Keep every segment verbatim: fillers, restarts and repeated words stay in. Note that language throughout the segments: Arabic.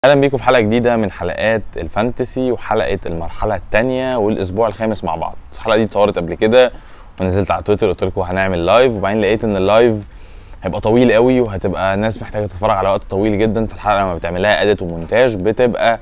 اهلا بيكم في حلقه جديده من حلقات الفانتسي وحلقه المرحله الثانيه والاسبوع الخامس مع بعض. الحلقه دي اتصورت قبل كده ونزلت على تويتر، قلت لكم هنعمل لايف، وبعدين لقيت ان اللايف هيبقى طويل قوي وهتبقى الناس محتاجه تتفرج على وقت طويل جدا، فالحلقه لما بتعملها اديت ومونتاج بتبقى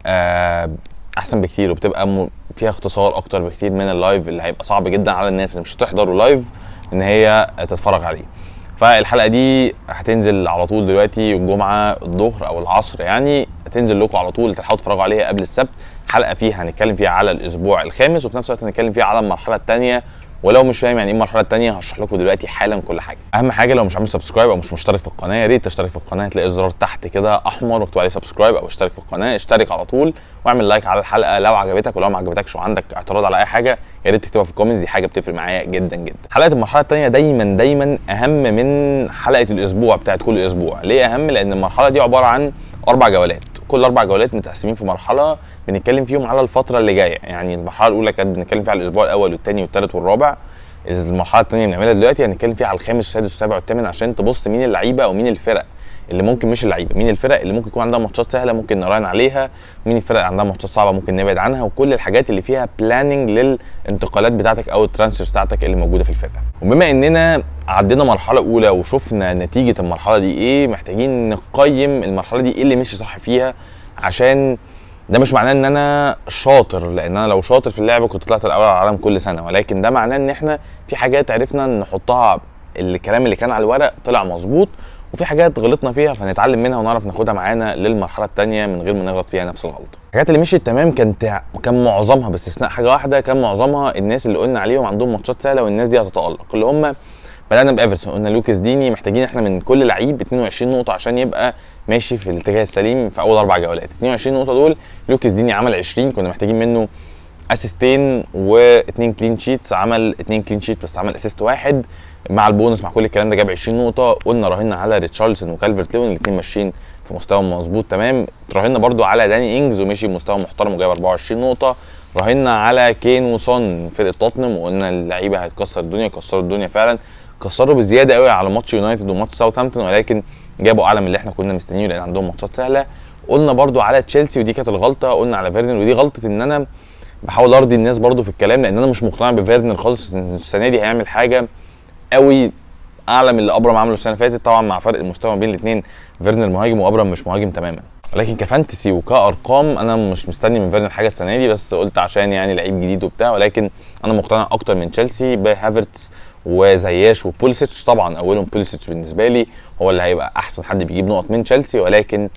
آه احسن بكتير وبتبقى فيها اختصار اكتر بكتير من اللايف اللي هيبقى صعب جدا على الناس اللي مش هتحضروا لايف ان هي تتفرج عليه. فالحلقه دي هتنزل على طول دلوقتي الجمعه الظهر او العصر، يعني هتنزل لكم على طول، تلحقوا تتفرجوا عليها قبل السبت. حلقه فيها هنتكلم فيها على الاسبوع الخامس وفي نفس الوقت هنتكلم فيها على المرحله الثانيه، ولو مش فاهم يعني ايه المرحله الثانيه هشرح لكم دلوقتي حالا كل حاجه. اهم حاجه لو مش عامل سبسكرايب او مش مشترك في القناه يا ريت تشترك في القناه، هتلاقي زرار تحت كده احمر مكتوب عليه سبسكرايب او اشترك في القناه، اشترك على طول واعمل لايك على الحلقه لو عجبتك، ولو ما عجبتكش وعندك اعتراض على اي حاجه يا ريت تكتبها في الكومنتس، دي حاجه بتفرق معايا جدا جدا. حلقه المرحله الثانيه دايما دايما اهم من حلقه الاسبوع بتاعت كل اسبوع. ليه اهم؟ لان المرحله دي عباره عن اربع جولات، كل اربع جولات متقسمين في مرحله بنتكلم فيهم على الفتره اللي جايه. يعني المرحله الاولى كانت بنتكلم فيها على الاسبوع الاول والثاني والثالث والرابع، المرحله الثانيه بنعملها دلوقتي هنتكلم فيها على الخامس والسادس والسابع والثامن، عشان تبص مين اللعيبه او مين الفرق اللي ممكن، مش اللعيبه، مين الفرق اللي ممكن يكون عندها ماتشات سهله ممكن نراهن عليها، مين الفرق اللي عندها ماتشات صعبه ممكن نبعد عنها، وكل الحاجات اللي فيها بلاننج للانتقالات بتاعتك او الترانسفيرز بتاعتك اللي موجوده في الفرقه. وبما اننا عدينا مرحله اولى وشفنا نتيجه المرحله دي ايه، محتاجين نقيم المرحله دي ايه اللي مشي صح فيها، عشان ده مش معناه ان انا شاطر، لان انا لو شاطر في اللعبه كنت طلعت الاول على العالم كل سنه، ولكن ده معناه ان احنا في حاجات عرفنا نحطها، الكلام اللي كان على الورق طلع مظبوط، وفي حاجات غلطنا فيها فهنتعلم منها ونعرف ناخدها معانا للمرحله الثانيه من غير ما نغلط فيها نفس الغلطه. الحاجات اللي مشيت تمام كان كان معظمها، باستثناء حاجه واحده، كان معظمها الناس اللي قلنا عليهم عندهم ماتشات سهله والناس دي هتتالق، اللي هم بدأنا بإيفرتون، قلنا لوكاس ديني محتاجين احنا من كل لعيب اتنين وعشرين نقطة عشان يبقى ماشي في الاتجاه السليم في أول أربع جولات. اتنين وعشرين نقطة دول لوكاس ديني عمل عشرين، كنا محتاجين منه اسيستين واتنين كلين شيتس، عمل اتنين كلين شيت بس عمل اسيست واحد مع البونص مع كل الكلام ده جاب عشرين نقطة. قلنا راهنا على ريتشارلسون وكالفرت لوين الاثنين ماشيين في مستوى مظبوط تمام. راهنا برده على داني انجز ومشي بمستوى محترم وجاب اربعة وعشرين نقطة. راهنا على كين وسون فرقة توتنهام وقلنا اللعيبة هتكسر الدنيا، كسروا الدنيا فعلا، كسروا بزياده قوي على ماتش يونايتد وماتش ساوثهامبتون، ولكن جابوا اعلى من اللي احنا كنا مستنيينه لان عندهم ماتشات سهله. قلنا برده على تشيلسي ودي كانت الغلطه، قلنا على فيرنر ودي غلطه ان انا بحاول ارضي الناس برده في الكلام، لان انا مش مقتنع بفيرنر خالص السنه دي هيعمل حاجه قوي اعلى من اللي ابرام عمله السنه اللي فاتت، طبعا مع فرق المستوى بين الاثنين، فيرنر مهاجم وابرام مش مهاجم تماما، ولكن كفانتسي وكارقام انا مش مستني من فيرنر حاجه السنه دي، بس قلت عشان يعني لعيب جديد وبتاع، ولكن انا مقتنع اكتر من تشيلسي بهافرتس وزياش وبوليسيتش. طبعا اولهم بوليسيتش بالنسبه لي هو اللي هيبقى احسن حد بيجيب نقط من تشيلسي، ولكن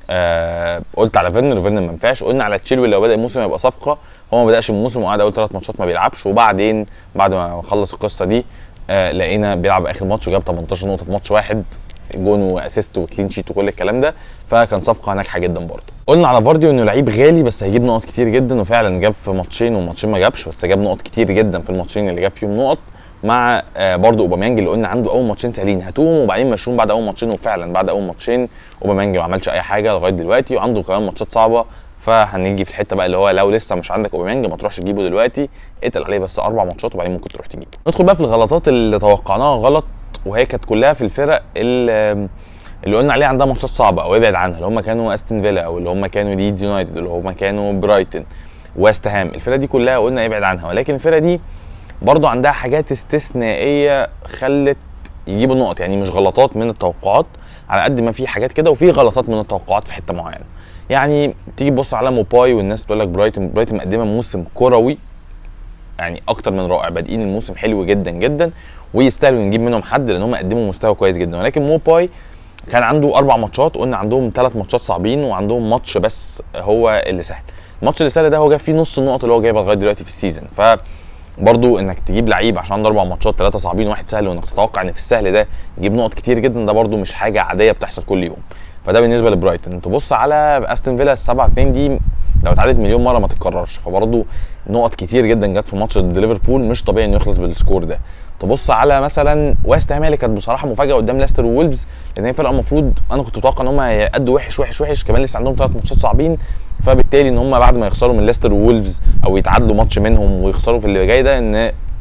آه قلت على فيرنر وفيرنر ما ينفعش. قلنا على تشيلوي لو بدا الموسم يبقى صفقه، هو ما بداش الموسم وقعد اول ثلاث ماتشات ما بيلعبش، وبعدين بعد ما خلص القصه دي آه لقينا بيلعب اخر ماتش وجاب تمنتاشر نقطه في ماتش واحد، جون واسيست وكلين شيت وكل الكلام ده، فكان صفقه ناجحه جدا برضه. قلنا على فارديو انه لعيب غالي بس هيجيب نقط كتير جدا، وفعلا جاب في ماتشين وماتشين ما جابش، بس جاب نقط كتير جدا في الماتشين اللي جاب فيهم نقط، مع آه برضه اوباميانج اللي قلنا عنده اول ماتشين سهلين هاتوهم وبعدين مشوهم بعد اول ماتشين، وفعلا بعد اول ماتشين اوباميانج ما عملش اي حاجه لغايه دلوقتي، وعنده كمان ماتشات صعبه، فهنيجي في الحته بقى اللي هو لو لسه مش عندك اوباميانج ما تروحش تجيبه دلوقتي، اتقل عليه بس اربع ماتشات وبعدين ممكن تروح تجيبه. ندخل بقى في الغلطات اللي توقعناها غلط، وهي كانت كلها في الفرق اللي اللي قلنا عليها عندها ماتشات صعبه او ابعد عنها، اللي هم كانوا استون فيلا او اللي هم كانوا ليدز يونايتد اللي هم كانوا برايتون ويست هام، الفرقه دي كلها قلنا ابعد عنها، ولكن الفرقه دي برضو عندها حاجات استثنائيه خلت يجيبوا نقط، يعني مش غلطات من التوقعات على قد ما في حاجات كده، وفي غلطات من التوقعات في حته معينه. يعني تيجي تبص على موباي والناس تقول لك برايتون برايتون مقدمه موسم كروي يعني اكتر من رائع، بادئين الموسم حلو جدا جدا ويستاهلوا نجيب منهم حد لان هم قدموا مستوى كويس جدا، ولكن موباي كان عنده اربع ماتشات، قلنا عندهم ثلاث ماتشات صعبين وعندهم ماتش بس هو اللي سهل. الماتش اللي سهل ده هو جاب فيه نص النقط اللي هو جايبها لغايه دلوقتي في السيزون، فبرضه انك تجيب لعيب عشان عنده اربع ماتشات ثلاثه صعبين وواحد سهل، وانك تتوقع ان في السهل ده يجيب نقط كتير جدا، ده برضه مش حاجه عاديه بتحصل كل يوم. فده بالنسبه لبرايتون. تبص على استون فيلا السبعة اتنين دي لو اتعادت مليون مره ما تتكررش، فبرضه نقط كتير جدا جت في ماتش ضد ليفربول، مش طبيعي انه يخلص بالسكور ده. تبص على مثلا ويست هام اللي كانت بصراحه مفاجاه قدام ليستر وولفز، لان هي فرقه المفروض انا كنت متوقع ان هم هيأدوا وحش وحش وحش، كمان لسه عندهم ثلاث ماتشات صعبين، فبالتالي ان هم بعد ما يخسروا من ليستر وولفز او يتعادلوا ماتش منهم ويخسروا في اللي جاي ده، ان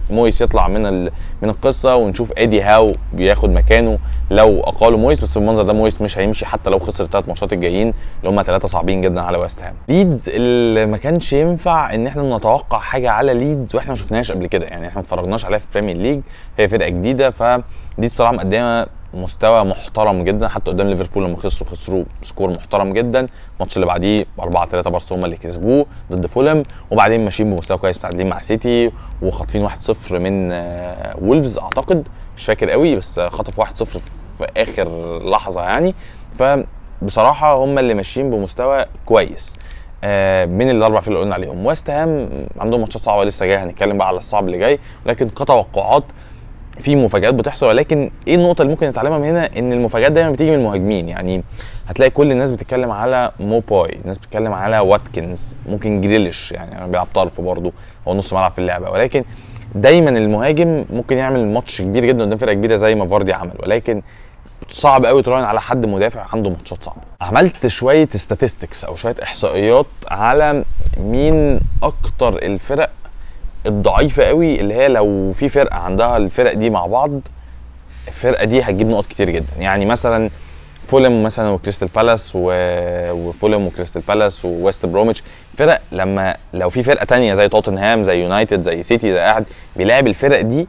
مويس يطلع من ال... من القصه، ونشوف ايدي هاو بياخد مكانه لو اقالوا مويس. بس بالمنظر ده مويس مش هيمشي حتى لو خسر الثلاث ماتشات الجايين اللي هم ثلاثه صعبين جدا على ويست هام. ليدز اللي ما كانش ينفع ان احنا نتوقع حاجه على ليدز واحنا ما شفناهاش قبل كده، يعني احنا ما اتفرجناش عليها في بريمير ليج، هي فرقه جديده، فدي الصراحه مقدمه مستوى محترم جدا. حتى قدام ليفربول لما خسروا خسروا سكور محترم جدا. الماتش اللي بعديه أربعة ثلاثة برشلونه اللي كسبوه ضد فولم، وبعدين ماشيين بمستوى كويس متعادلين مع سيتي وخاطفين واحد صفر من وولفز اعتقد، مش فاكر قوي، بس خطف واحد صفر في اخر لحظه يعني. فبصراحه هم اللي ماشيين بمستوى كويس من الاربع فرق اللي قلنا عليهم. ويست هام عندهم ماتشات صعبه لسه جايه، هنتكلم بقى على الصعب اللي جاي، ولكن كتوقعات في مفاجآت بتحصل. ولكن ايه النقطه اللي ممكن نتعلمها من هنا؟ ان المفاجآت دايما بتيجي من المهاجمين. يعني هتلاقي كل الناس بتتكلم على موباي، الناس بتتكلم على واتكنز، ممكن جريليش يعني بيلعب طرف برضه، هو نص ملعب في اللعبه، ولكن دايما المهاجم ممكن يعمل ماتش كبير جدا قدام فرقه كبيره زي ما فاردي عمل، ولكن صعب قوي تراهن على حد مدافع عنده ماتشات صعبه. عملت شويه statistics او شويه احصائيات على مين اكتر الفرق الضعيفه قوي، اللي هي لو في فرقه عندها الفرق دي مع بعض الفرقه دي هتجيب نقط كتير جدا. يعني مثلا فولم مثلا وكريستال بالاس و... وفولم وكريستال بالاس وويست بروميتش، فرق لما لو في فرقه تانية زي توتنهام زي يونايتد زي سيتي زي احد بيلاعب الفرق دي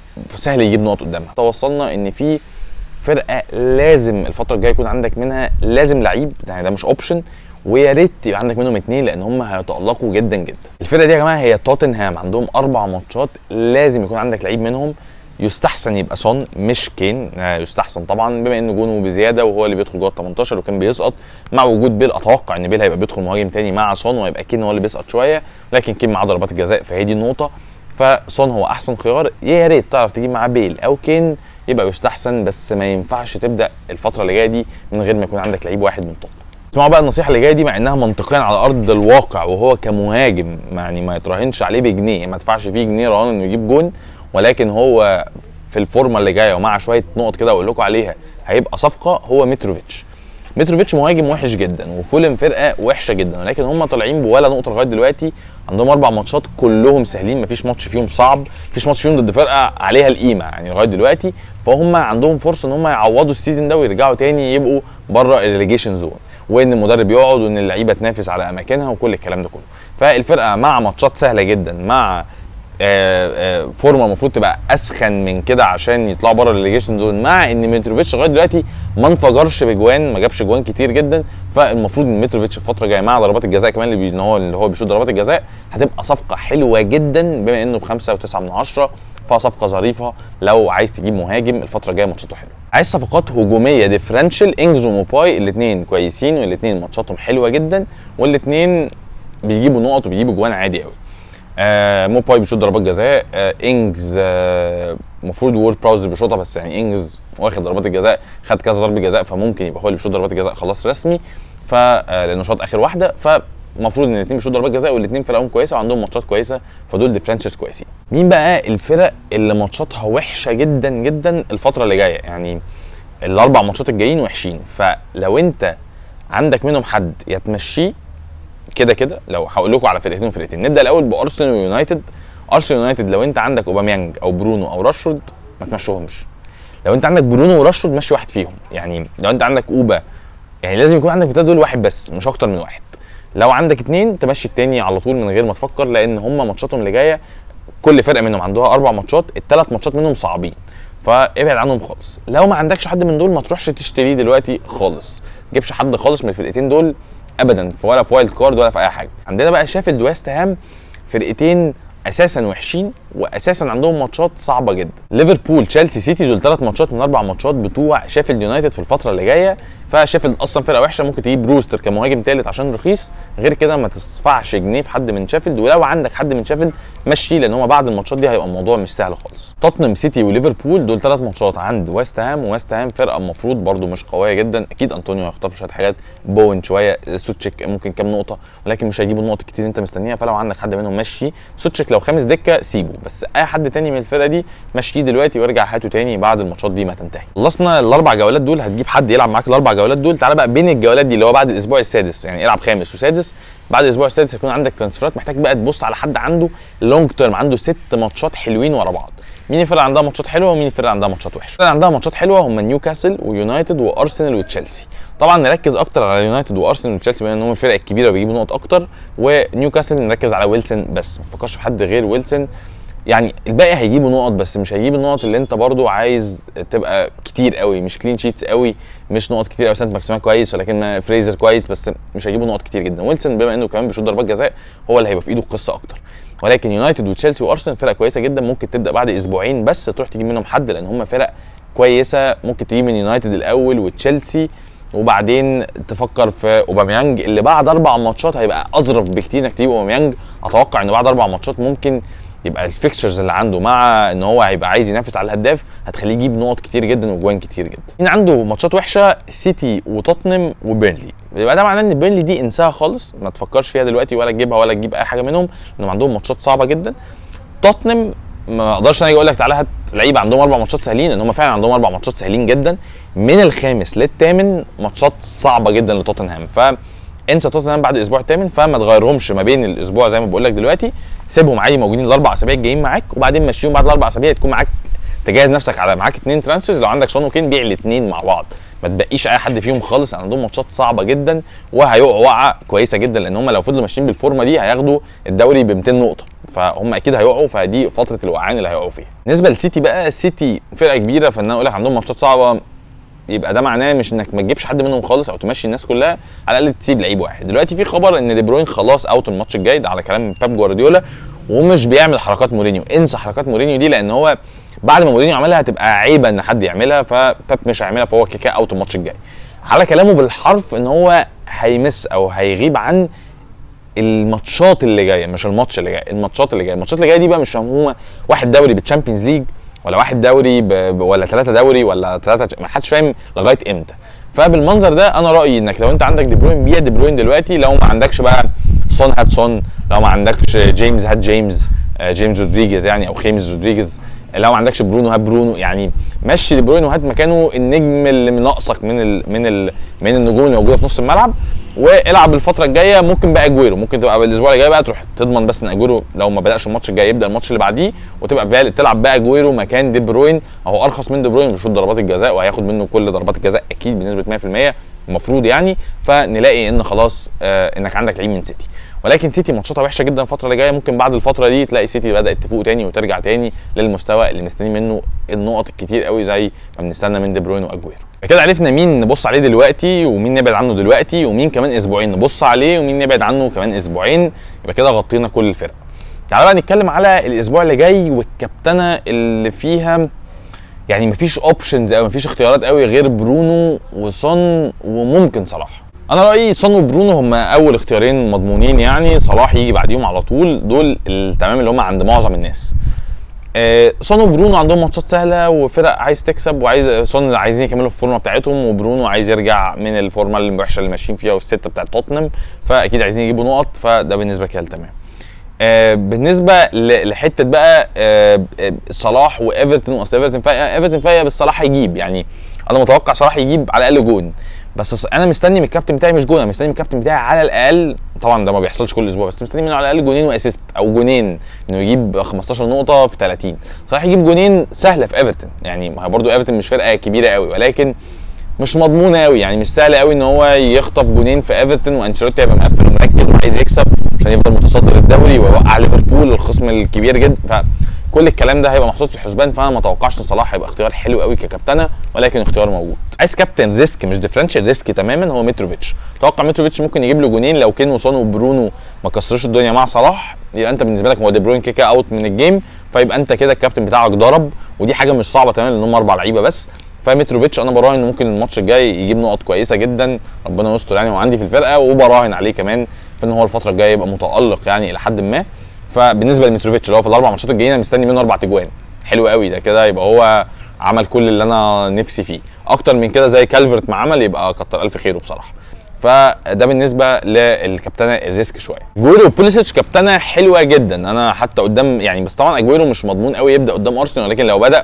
سهل يجيب نقط قدامها. توصلنا ان في فرقه لازم الفتره الجايه يكون عندك منها لازم لعيب، يعني ده مش اوبشن، ويا ريت يبقى عندك منهم اثنين لان هم هيتالقوا جدا جدا. الفرقه دي يا جماعه هي توتنهام، عندهم اربع ماتشات لازم يكون عندك لعيب منهم. يستحسن يبقى سون مش كين، يستحسن طبعا بما ان جونه بزياده وهو اللي بيدخل جوه ال تمنتاشر وكان بيسقط مع وجود بيل. اتوقع ان بيل هيبقى بيدخل مهاجم تاني مع سون وهيبقى كين هو اللي بيسقط شويه، لكن كين معاه ضربات الجزاء فهي دي النقطه. فسون هو احسن خيار، يا ريت تعرف تجيب معاه بيل او كين يبقى يستحسن، بس ما ينفعش تبدا الفتره اللي جايه دي من غير ما يكون عندك لعيب واحد من توتنهام. اسمعوا بقى النصيحه اللي جايه دي، مع انها منطقيا على ارض الواقع وهو كمهاجم يعني ما يتراهنش عليه بجنيه، ما تدفعش فيه جنيه رهان انه يجيب جون، ولكن هو في الفورمه اللي جايه ومع شويه نقط كده اقول لكم عليها هيبقى صفقه، هو متروفيتش. متروفيتش مهاجم وحش جدا وفولم فرقه وحشه جدا، ولكن هم طالعين بولا نقطه لغايه دلوقتي. عندهم اربع ماتشات كلهم سهلين، مفيش ماتش فيهم صعب، مفيش ماتش فيهم ضد فرقه عليها القيمه يعني لغايه دلوقتي. فهم عندهم فرصه ان هم يعوضوا السيزون ده ويرجعوا تاني يبقوا بره الريليجيشن زون، وان المدرب يقعد وان اللعيبه تنافس على اماكنها وكل الكلام ده كله. فالفرقه مع ماتشات سهله جدا، مع فورمه المفروض تبقى اسخن من كده عشان يطلعوا بره الريليجيشن زون، مع ان متروفيتش لغايه دلوقتي ما انفجرش بجوان، ما جابش جوان كتير جدا. فالمفروض ان متروفيتش الفتره الجايه مع ضربات الجزاء كمان اللي, اللي هو اللي هو بيشوط ضربات الجزاء هتبقى صفقه حلوه جدا، بما انه بخمسة وتسعة من عشرة، فصفقه ظريفه لو عايز تجيب مهاجم الفتره الجايه ماتشاته حلوه. عايز صفقات هجوميه ديفرنشال، انجز وموباي الاثنين كويسين والاثنين ماتشاتهم حلوه جدا والاثنين بيجيبوا نقط وبيجيبوا جوان عادي قوي. آه موباي بيشوط ضربات جزاء، آه انجز المفروض آه وورد براوز بيشوطها، بس يعني انجز واخد ضربات الجزاء، خد كذا ضربه جزاء فممكن يبقى هو اللي بيشوط ضربات الجزاء خلاص رسمي، ف آه لانه شاط اخر واحده، فالمفروض ان الاثنين بيشوطوا ضربات جزاء والاثنين فرقهم كويسه وعندهم ماتشات كويسه، فدول ديفرنشز كويسين. مين بقى الفرق اللي ماتشاتها وحشه جدا جدا الفتره اللي جايه؟ يعني الاربع ماتشات الجايين وحشين، فلو انت عندك منهم حد يا تمشيه كده كده. لو هقول لكم على فرقتين وفرقتين، نبدا الاول بارسنال ويونايتد. ارسنال ويونايتد لو انت عندك اوباميانج او برونو او راشفورد ما تمشوهمش. لو انت عندك برونو وراشفورد مشي واحد فيهم، يعني لو انت عندك اوبا يعني لازم يكون عندك بتاع دول واحد بس مش اكتر من واحد. لو عندك اتنين تمشي التاني على طول من غير ما تفكر، لان هم ماتشاتهم اللي جايه كل فرقه منهم عندها اربع ماتشات، الثلاث ماتشات منهم صعبين فابعد عنهم خالص. لو ما عندكش حد من دول ما تروحش تشتريه دلوقتي خالص، ما تجيبش حد خالص من الفرقتين دول ابدا، في ولا في وايلد كارد ولا في اي حاجه. عندنا بقى شيفيلد ويست هام، فرقتين اساسا وحشين واساسا عندهم ماتشات صعبه جدا. ليفربول تشيلسي سيتي دول ثلاث ماتشات من اربع ماتشات بتوع شيفيلد يونايتد في الفتره اللي جايه. فشيفيلد اصلا فرقه وحشه، ممكن تجيب بروستر كمهاجم ثالث عشان رخيص، غير كده ما تدفعش جنيه في حد من شيفيلد، ولو عندك حد من شيفيلد مشي لان هو بعد الماتشات دي هيبقى الموضوع مش سهل خالص. توتنهام سيتي وليفربول دول ثلاث ماتشات عند ويست هام، وويست هام فرقه المفروض برده مش قويه جدا، اكيد انطونيو هيخطف شويه حاجات، بوين شويه، سوتشيك ممكن كام نقطه ولكن مش هيجيبوا النقط كتير انت مستنيها، فلو عندك حد منهم مشي. سوتشيك لو خامس دكه سيبه، بس اي حد تاني من الفرقه دي مشيه دلوقتي وارجع هاته تاني بعد الماتشات دي ما تنتهي. خلصنا الاربع جولات دول، هتجيب حد يلعب معاك الاربع جولات دول. تعالى بقى بين الجولات دي اللي هو بعد الاسبوع السادس، يعني العب خامس وسادس، بعد الاسبوع السادس يكون عندك ترانسفيرات، محتاج بقى تبص على حد عنده لونج تيرم، عنده ست ماتشات حلوين ورا بعض. مين الفرقه عندها ماتشات حلوه ومين الفرقه عندها ماتشات وحشه؟ الفرقه عندها ماتشات حلوه هم نيوكاسل ويونايتد وارسنال وتشيلسي. طبعا نركز اكتر على يونايتد وارسنال وتشيلسي بما انهم الفرق الكبيره وبيجيبوا نقط اكتر، ونيوكاسل نركز على ويلسون بس، ما تفكرش في حد غير ويلسون. يعني الباقي هيجيبوا نقط بس مش هيجيب النقط اللي انت برضو عايز تبقى كتير قوي، مش كلين شيتس قوي، مش نقط كتير قوي. سانت ماكسيمان كويس ولكن فريزر كويس بس مش هيجيبوا نقط كتير جدا. ويلسون بما انه كمان بيشوط ضربات جزاء هو اللي هيبقى في ايده القصه اكتر. ولكن يونايتد وتشيلسي وارسنال فرق كويسه جدا، ممكن تبدا بعد اسبوعين بس تروح تجيب منهم حد لان هم فرق كويسه. ممكن تجيب من يونايتد الاول وتشيلسي وبعدين تفكر في اوباميانج اللي بعد اربع ماتشات هيبقى اظرف بكتير انك تجيب اوباميانج. اتوقع ان بعد اربع ماتشات ممكن يبقى الفيكسشرز اللي عنده مع ان هو هيبقى عايز ينافس على الهداف هتخليه يجيب نقط كتير جدا وجوان كتير جدا. مين عنده ماتشات وحشه؟ سيتي وتوتنهام وبيرنلي. يبقى ده معناه ان بيرنلي دي انساها خالص، ما تفكرش فيها دلوقتي ولا تجيبها ولا تجيب اي حاجه منهم لانهم عندهم ماتشات صعبه جدا. توتنهام ما اقدرش انا اقول لك تعالى هات لعيبه عندهم اربع ماتشات سهلين، لان هم فعلا عندهم اربع ماتشات سهلين جدا. من الخامس للثامن ماتشات صعبه جدا لتوتنهام، فانسى توتنهام بعد الاسبوع الثامن، فما تغيرهمش ما بين الاسبوع زي ما بقول لك دلوقتي، سيبهم عادي موجودين الاربع اسابيع الجايين معاك وبعدين مشيهم بعد الاربع اسابيع تكون معاك تجهز نفسك على معاك اثنين ترانسفيرز. لو عندك سون وكين بيع الاثنين مع بعض، ما تبقيش اي حد فيهم خالص. عندهم ماتشات صعبه جدا وهيقعوا وقعه كويسه جدا لان هم لو فضلوا ماشيين بالفورمه دي هياخدوا الدوري ب مئتين نقطه، فهم اكيد هيقعوا، فدي فتره الوقعان اللي هيقعوا فيها. بالنسبه للسيتي بقى، السيتي فرقه كبيره، فانا اقول لك عندهم ماتشات صعبه، يبقى ده معناه مش انك ما تجيبش حد منهم خالص او تمشي الناس كلها، على الاقل تسيب لعيب واحد. دلوقتي في خبر ان دي بروين خلاص اوت الماتش الجاي، ده على كلام بيب جوارديولا، ومش بيعمل حركات مورينيو. انسى حركات مورينيو دي لان هو بعد ما مورينيو عملها هتبقى عيبه ان حد يعملها، فبيب مش هيعملها، فهو كيكا اوت الماتش الجاي. على كلامه بالحرف ان هو هيمس او هيغيب عن الماتشات اللي جايه، مش الماتش اللي جاي، الماتشات اللي جايه. الماتشات اللي جايه دي بقى مش مهمه واحد دوري بالتشامبيونز ليج ولا واحد دوري ب... ولا ثلاثه دوري ولا ثلاثه، ما حدش فاهم لغايه امتى. فبالمنظر ده انا رايي انك لو انت عندك دي بروين بيع دي بروين دلوقتي، لو ما عندكش بقى سون هات سون، لو ما عندكش جيمس هات جيمس جيمس رودريجيز يعني او خيمس رودريجيز، لو ما عندكش برونو هات برونو، يعني مشي دي بروين وهات مكانه النجم اللي ناقصك من ال من ال من النجوم اللي موجوده في نص الملعب، والعب الفتره الجايه. ممكن بقى اجويرو، ممكن تبقى بالاسبوع اللي جاي بقى تروح تضمن بس ان اجويرو لو ما بداش الماتش الجاي يبدا الماتش اللي بعديه، وتبقى بقى تلعب بقى اجويرو مكان دي بروين، اهو ارخص من دي بروين بيشوط ضربات الجزاء وهياخد منه كل ضربات الجزاء اكيد بنسبه مية في المية المفروض يعني. فنلاقي ان خلاص آه انك عندك لعيب من سيتي. ولكن سيتي ماتشاتها وحشه جدا الفتره اللي جايه، ممكن بعد الفتره دي تلاقي سيتي بدات تفوق تاني وترجع تاني للمستوى اللي مستنيين منه النقط الكتير قوي زي ما بنستنى من دي بروين واجويرو. كده عرفنا مين نبص عليه دلوقتي ومين نبعد عنه دلوقتي، ومين كمان اسبوعين نبص عليه ومين نبعد عنه كمان اسبوعين. يبقى كده غطينا كل الفرق. تعالوا بقى نتكلم على الاسبوع اللي جاي والكابتنه اللي فيها يعني مفيش اوبشنز او مفيش اختيارات قوي غير برونو وسون وممكن صلاح. انا رايي سون وبرونو هم اول اختيارين مضمونين، يعني صلاح يجي بعديهم على طول، دول التمام اللي هم عند معظم الناس. آه سون وبرونو عندهم ماتشات سهله وفرق عايز تكسب، وعايز سون عايزين يكملوا في الفورمه بتاعتهم، وبرونو عايز يرجع من الفورمه الوحشه اللي ماشيين فيها والسته بتاعت توتنهام، فاكيد عايزين يجيبوا نقط، فده بالنسبه كده تمام. آه بالنسبه لحته بقى آه صلاح وايفرتون، واصل ايفرتون فايقه، ايفرتون فايقه بس صلاح هيجيب، يعني انا متوقع صلاح يجيب على الاقل جون، بس انا مستني من الكابتن بتاعي مش جون، انا مستني من الكابتن بتاعي على الاقل، طبعا ده ما بيحصلش كل اسبوع، بس مستني منه على الاقل جونين واسيست او جونين، انه يجيب خمستاشر نقطه في ثلاثين. صلاح يجيب جونين سهله في ايفرتون، يعني برضه ايفرتون مش فرقه كبيره قوي ولكن مش مضمونه قوي، يعني مش سهل قوي ان هو يخطف جونين في ايفرتون وانشيلوتي هيبقى مقفل ومركز وعايز يكسب عشان يفضل متصدر الدوري ويوقع ليفربول الخصم الكبير جدا، فكل الكلام ده هيبقى محطوط في الحسبان. فانا ما اتوقعش ان صلاح هيبقى اختيار حلو قوي ككابتنه، ولكن اختيار موجود. عايز كابتن ريسك مش ديفرنشال ريسك تماما، هو متروفيتش. اتوقع متروفيتش ممكن يجيب له جونين لو كان وسون وبرونو ما كسروش الدنيا مع صلاح، يبقى انت بالنسبه لك هو دي بروين كيكا اوت من الجيم، فيبقى انت كده الكابتن بتاعك ضرب، ودي حاجه مش صعبه تماما لان هم اربع لعيبه بس. فمتروفيتش انا براهن انه ممكن الماتش الجاي يجيب نقط كويسه جدا، ربنا يستر يعني، هو عندي في الفرقه وبراهن عليه كمان في ان هو الفتره الجايه يبقى متالق يعني الى حد ما. فبالنسبه لمتروفيتش اللي هو في الاربع ماتشات الجايين مستني منه اربع تجوان، حلو قوي ده كده، يبقى هو عمل كل اللي انا نفسي فيه. اكتر من كده زي كالفرت ما عمل يبقى كتر الف خيره بصراحه. فده بالنسبه للكابتنه الريسك شويه. اجويرو وبوليسيتش كابتنه حلوه جدا، انا حتى قدام يعني، بس طبعا اجويرو مش مضمون قوي يبدا قدام ارسنال، ولكن لو بدا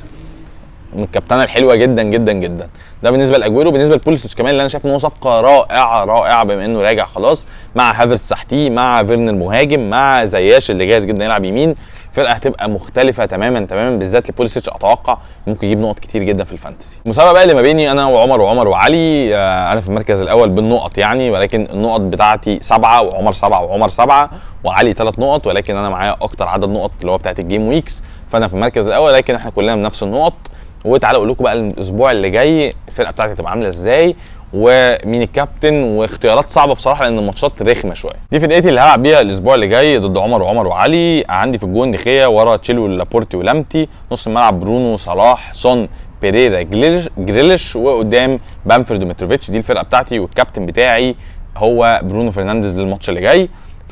من الكابتنه الحلوه جدا جدا جدا. ده بالنسبه لاجويرو. بالنسبه لبوليسيتش كمان اللي انا شايف ان هو صفقه رائعه رائعه بما انه راجع خلاص، مع هافرتس تحتيه، مع فيرن المهاجم، مع زياش اللي جاهز جدا يلعب يمين، الفرقه هتبقى مختلفه تماما تماما، بالذات لبوليسيتش اتوقع ممكن يجيب نقط كتير جدا في الفانتسي. المسابقه بقى اللي ما بيني انا وعمر وعمر وعلي، آه انا في المركز الاول بالنقط يعني، ولكن النقط بتاعتي سبعه وعمر سبعه وعمر سبعه وعلي ثلاث نقط، ولكن انا معايا اكتر عدد نقط اللي هو بتاعت الجيم ويكس، فانا في المركز الاول، لكن احنا كلنا بنفس النقط. وتعالوا اقول لكم بقى الاسبوع اللي جاي الفرقه بتاعتي هتبقى عامله ازاي ومين الكابتن، واختيارات صعبه بصراحه لان الماتشات رخمه شويه. دي فرقتي اللي هلعب بيها الاسبوع اللي جاي ضد عمر وعمر وعلي. عندي في الجون دخيا، ورا تشيلو لابورتي ولامتي، نص الملعب برونو صلاح سون بيريرا جريليش, جريليش وقدام بامفورد ومتروفيتش. دي الفرقه بتاعتي، والكابتن بتاعي هو برونو فرنانديز للماتش اللي جاي. ف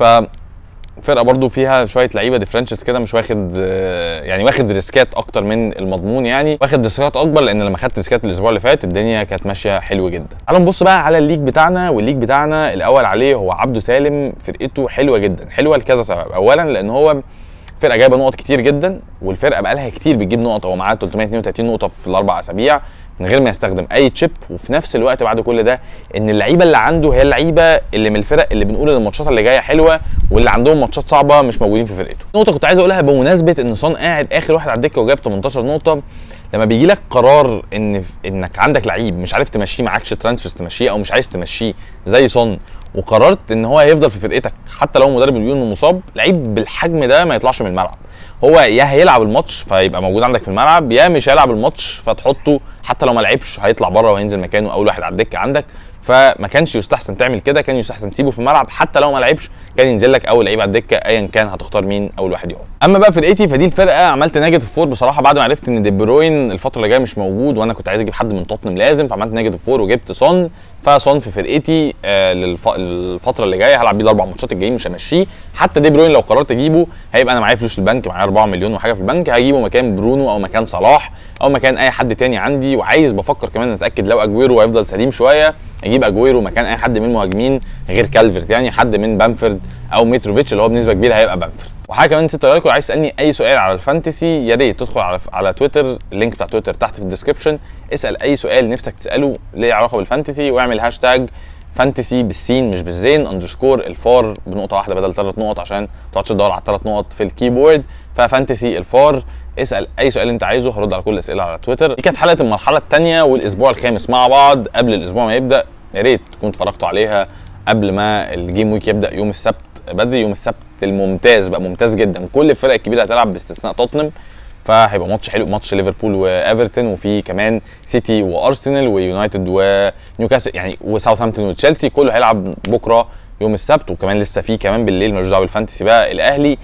فرقه برضو فيها شويه لعيبه ديفرنشز كده، مش واخد يعني واخد ريسكات اكتر من المضمون، يعني واخد ريسكات اكبر لان لما خدت ريسكات الاسبوع اللي فات الدنيا كانت ماشيه حلو جدا. تعالوا نبص بقى على الليج بتاعنا، والليج بتاعنا الاول عليه هو عبده سالم. فرقته حلوه جدا، حلوه لكذا سبب. اولا لان هو فرقه جايبه نقط كتير جدا، والفرقه بقى لها كتير بتجيب نقط، هو معاه ثلاثمائة واثنين وثلاثين نقطه في الاربع اسابيع من غير ما يستخدم اي تشيب. وفي نفس الوقت بعد كل ده ان اللعيبه اللي عنده هي اللعيبه اللي من الفرق اللي بنقول ان الماتشات اللي جايه حلوه، واللي عندهم ماتشات صعبه مش موجودين في فرقته. نقطه كنت عايز اقولها بمناسبه ان صن قاعد اخر واحد على الدكه وجاب تمنتاشر نقطه. لما بيجي لك قرار ان انك عندك لعيب مش عارف تمشيه، معكش ترانسفيرز تمشيه او مش عايز تمشيه زي صن، وقررت ان هو هيفضل في فرقتك حتى لو مدرب بيقول انه مصاب، لعيب بالحجم ده ما يطلعش من الملعب. هو يا هيلعب الماتش فيبقى موجود عندك في الملعب، يا مش هيلعب الماتش فتحطه حتى لو ما لعبش هيطلع بره وهينزل مكانه اول واحد على الدكه عندك. فما كانش يستحسن تعمل كده، كان يستحسن تسيبه في الملعب حتى لو ما لعبش، كان ينزل لك اول لعيب على الدكه ايا كان هتختار مين اول واحد يقعد. اما بقى فرقتي فدي الفرقه عملت نيجاتيف فور بصراحه بعد ما عرفت ان دي بروين الفتره اللي جايه مش موجود، وانا كنت عايز اجيب حد من توتنهام لازم، فعملت نيجاتيف فور وجبت صن. فصن في فرقتي آه للف... الفتره اللي جايه هلعب بيه الاربع ماتشات الجايين مش همشيه. حتى دي بروين لو قررت اجيبه هيبقى انا معايا فلوس في البنك، معايا أربعة مليون وحاجه في البنك، هجيبه مكان برونو او مكان صلاح او مكان اي حد تاني عندي. وعايز بفكر كمان اتاكد لو اجويرو هيفضل سليم شويه اجيب اجويرو مكان اي حد من المهاجمين غير كالفرت، يعني حد من بامفورد او متروفيتش اللي هو بنسبه كبيره هيبقى بامفورد. وحاجه كمان نسيت اقول لكم، عايز تسالني اي سؤال على الفانتسي يا ريت تدخل على على تويتر، اللينك بتاع تويتر تحت في الديسكربشن، اسال اي سؤال نفسك تساله ليه علاقه بالفانتسي، واعمل هاشتاج فانتسي بالسين مش بالزين اندرسكور الفار بنقطه واحده بدل ثلاث نقط عشان ما تقعدش تدور على ثلاث نقط في الكيبورد. ففانتسي الفار، اسال اي سؤال انت عايزه هرد على كل الاسئله على تويتر. دي كانت حلقه المرحله الثانيه والاسبوع الخامس مع بعض قبل الاسبوع ما يبدا، يا ريت تكونوا اتفرجتوا عليها قبل ما الجيم ويك يبدا يوم السبت بدري. يوم السبت الممتاز بقى ممتاز جدا، كل الفرق الكبيره هتلعب باستثناء توتنهام، فهيبقى ماتش حلو، ماتش ليفربول وايفرتون، وفي كمان سيتي وارسنال ويونايتد ونيوكاسل يعني وساوثهامبتون وتشيلسي، كله هيلعب بكره يوم السبت. وكمان لسه في كمان بالليل ملوش دعوه بالفانتسي بقى الاهلي.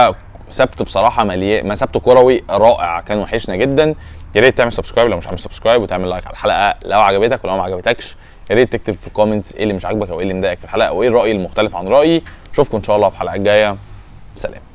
فسبت بصراحه مليان، ما سبت كروي رائع كان وحشنا جدا. يا ريت تعمل سبسكرايب لو مش عامل سبسكرايب، وتعمل لايك على الحلقه لو عجبتك، ولو ما عجبتكش يا ريت تكتب في الكومنتس ايه اللي مش عاجبك او ايه اللي مضايقك في الحلقه، وايه الراي المختلف عن رايي. اشوفكم ان شاء الله في الحلقه الجايه، سلام.